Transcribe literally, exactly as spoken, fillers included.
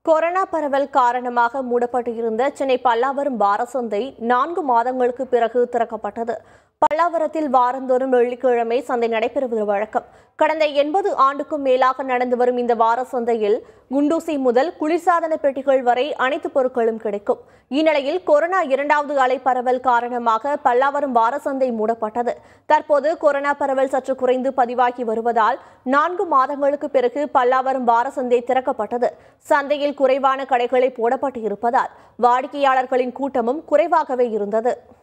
Corona பரவல் காரணமாக மூடப்பட்டு இருந்த சென்னை பல்லாவரம் வார சந்தை நான்கு மாதங்களுக்கு பிறகு திறக்கப்பட்டது. பல்லாவரத்தில் வாரந்தோறும் வெள்ளிக்கிழமை சந்தை நடைபெறுவது வழக்கம். கடந்த எண்பது ஆண்டுக்கும் மேலாக நடந்து வரும் இந்த வார சந்தையில் குண்டூசி முதல் குளிர்சாதன பெட்டிகள் வரை அனைத்து பொருட்களும் கிடைக்கும். இந்நிலையில் கொரோனா இரண்டாவது அலை பரவல் காரணமாக பல்லாவரம் வார சந்தை மூடப்பட்டது. தற்போது கொரோனா பரவல் சற்று குறைந்து பதிவாகி வருவதால் நான்கு மாதங்களுக்கு பிறகு பல்லாவரம் வார சந்தை திறக்கப்பட்டது. சந்தையில் குறைவான கடைகளை போடப்பட்டு இருப்பதால் வாடிக்கையாளர்களின் கூட்டமும் குறைவாகவே இருந்தது.